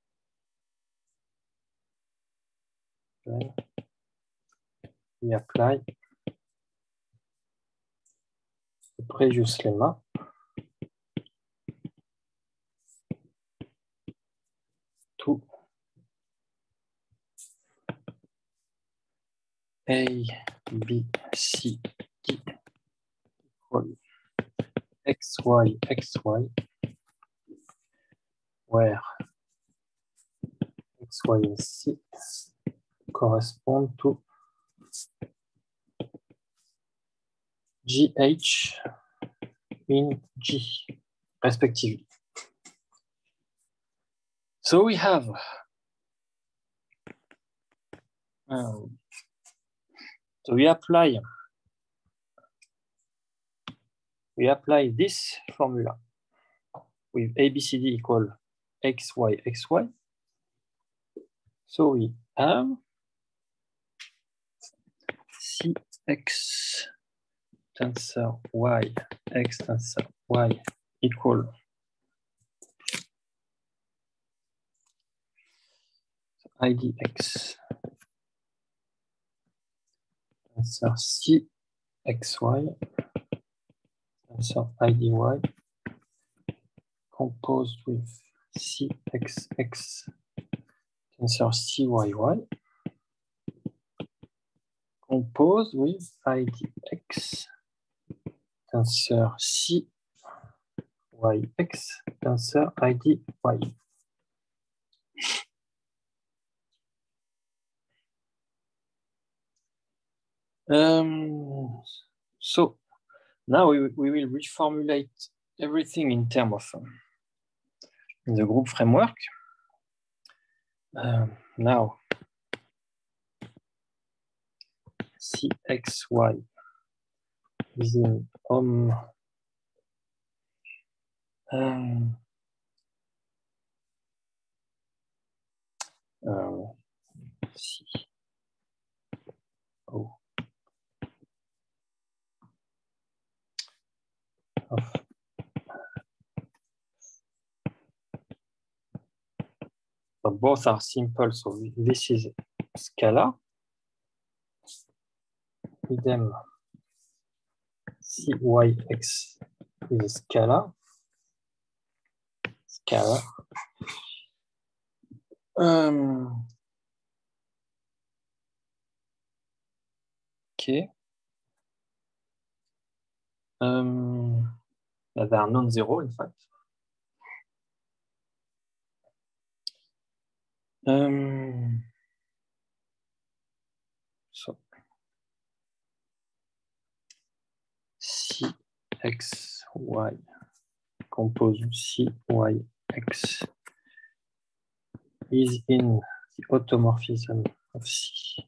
we apply the previous lemma to A, B, C, D equal X, Y, X, Y, where X, Y, and C correspond to GH in G, respectively. So we have so we apply this formula with ABCD equal XY, XY. So we have CX tensor Y, X tensor Y equal IDX tensor CXY tensor IDY composed with CXX tensor CYY composed with IDX tensor CYX tensor IDY. So now we will reformulate everything in terms of the group framework. Now CXY is in C. Oh. So both are simple, so this is scalar. Idem CYX is a scalar. Okay. They are non-zero, in fact. So CXY composed CYX is in the automorphism of C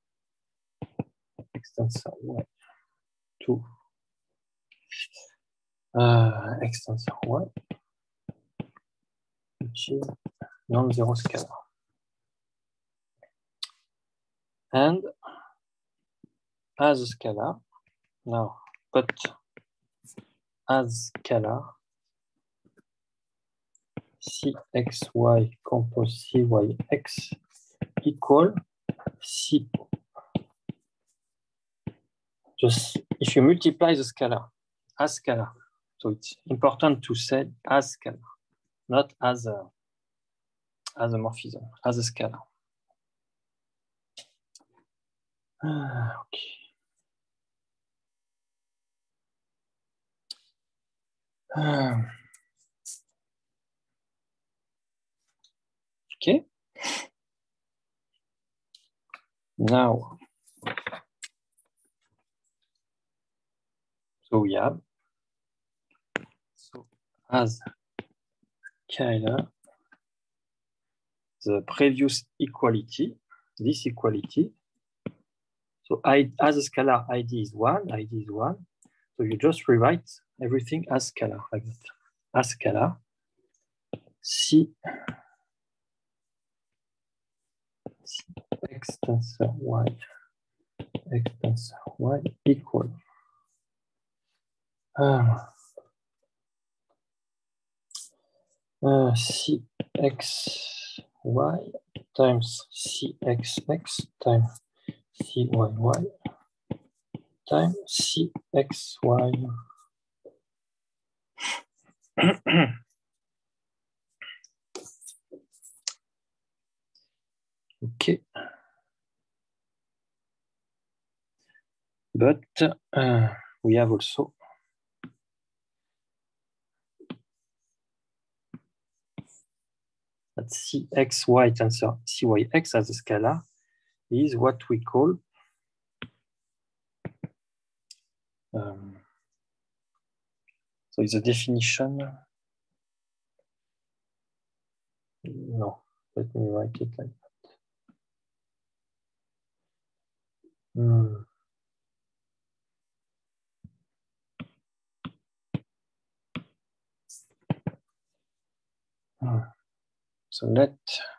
X tensor Y to X tensor Y, which is non-zero scalar. And as a scalar, now, but as scalar, CXY compose CYX equal C. Just if you multiply the scalar as scalar, so it's important to say as scalar, not as a morphism, as a scalar. Okay. Okay. Now, so we have as scalar the previous equality, this equality. So as a scalar, ID is 1, ID is 1. So you just rewrite everything as scalar, like that. As scalar, C x tensor y equal cxy times cxx times cyy times cxy. Okay. But we have also that cxy tensor cyx as a scalar is what we call so it's a definition. No, let me write it like that. So let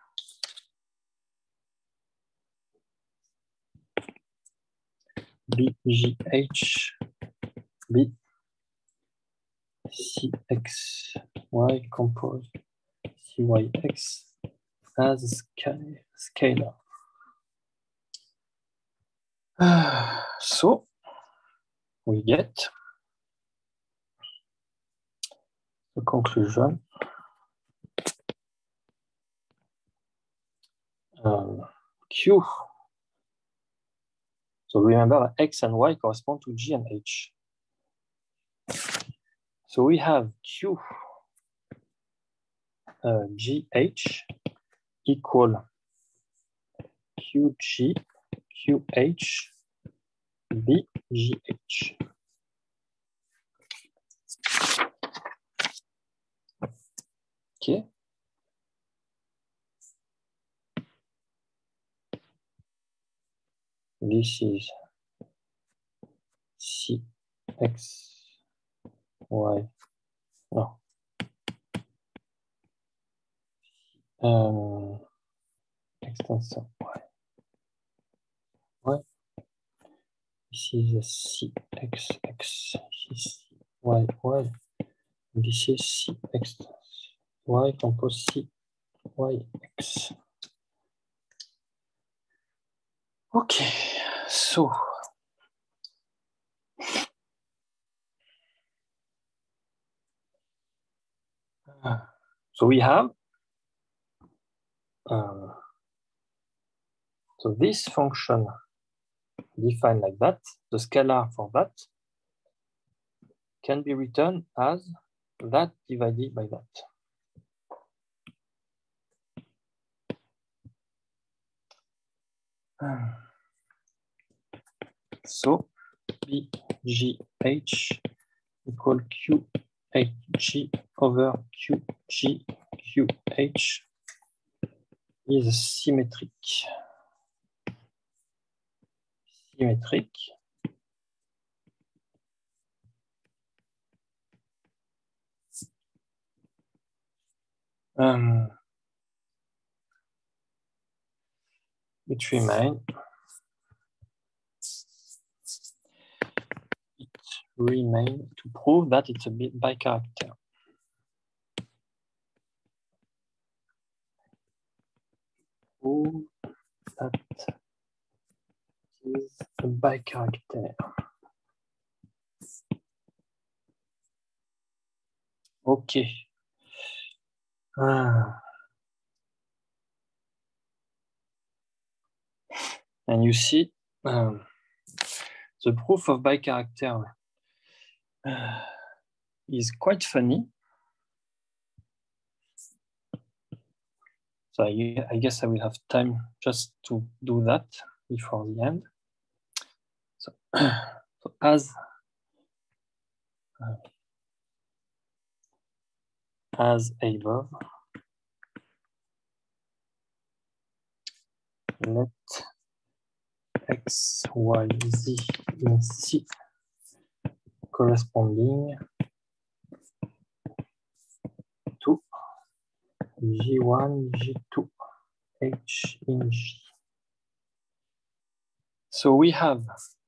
BGH be CXY composed CYX as scalar. So we get the conclusion. Q. So remember, X and Y correspond to G and H. So we have Q GH equal QG QH BGH. Okay. This is CXY. No. X tensor Y. This is a CXX. This is CYY. This is CXY composed CYX. Okay, so we have so this function defined like that, the scalar for that can be written as that divided by that. So BGH equal QHG over QG is symmetric. It remains to prove that it's a bit bicharacter. Prove that is a bicharacter. Okay. And you see the proof of bicharacter is quite funny. So I guess I will have time just to do that before the end. So, so as above, let x, y, z in C corresponding to G1, G2, H in G. So we have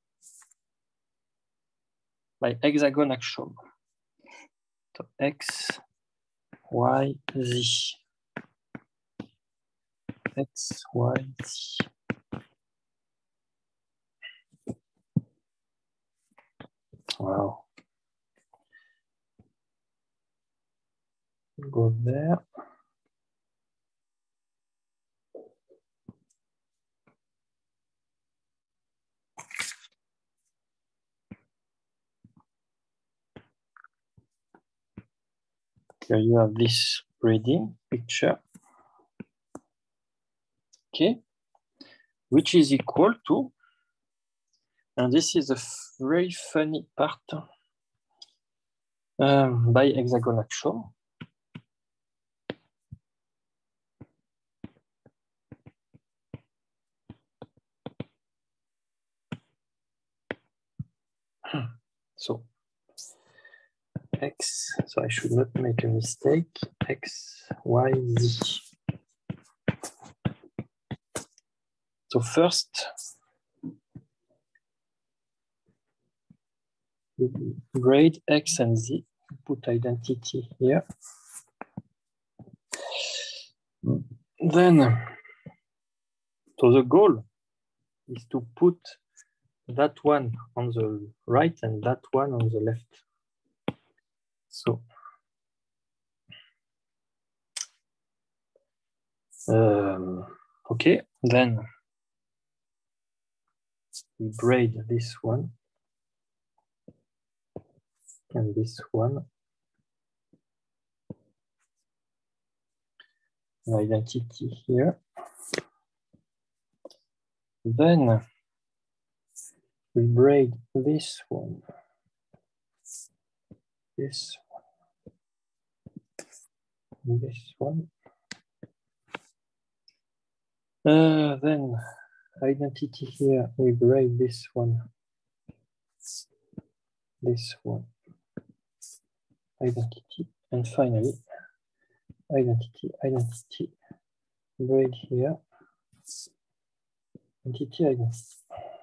by hexagon axiom. So X, Y, Z. X, Y, Z. Wow. Go there. Here you have this braiding picture. Okay. Which is equal to, and this is a very funny part, by hexagon axiom. So X, so I should not make a mistake, X, Y, Z. So first, you braid X and Z, put identity here. Then, so the goal is to put that one on the right and that one on the left. So, okay, then we braid this one and this one. Identity here. Then we braid this one, this one. Then identity here, we braid this one, identity, and finally identity, braid here, identity, identity.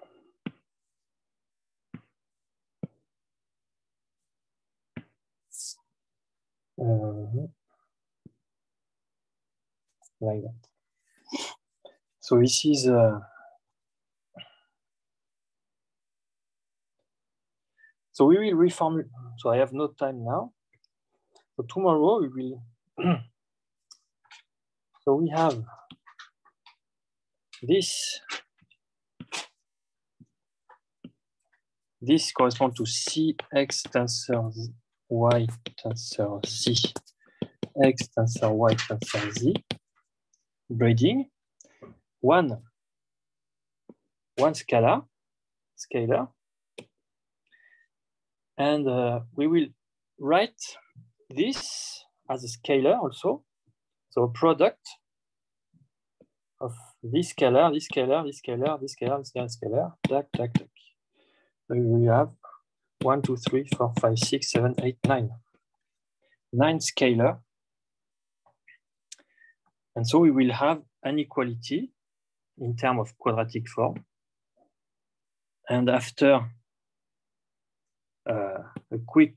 Like that. So this is so we will reformulate. So I have no time now. So tomorrow we will. So we have this. This corresponds to Cx tensor y tensor z, x tensor y tensor z, braiding, one scalar, and we will write this as a scalar also. So a product of this scalar, this scalar, this scalar, this scalar, this scalar, tac, tac, tac. So we have 1, 2, 3, 4, 5, 6, 7, 8, 9. 9 scalar. And so we will have an equality in terms of quadratic form. And after a quick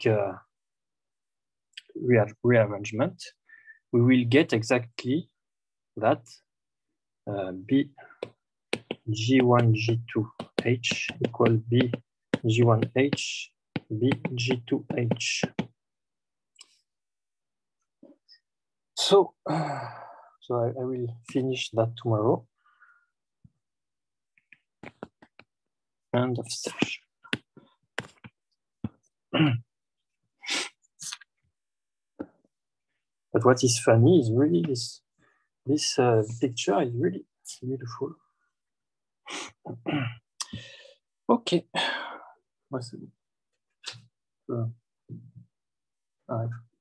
rearrangement, we will get exactly that B G1 G2 H equal B G1 H B G2 H. So I will finish that tomorrow. End of session. But what is funny is really this picture is really beautiful. Ok. Ouais, c'est bon.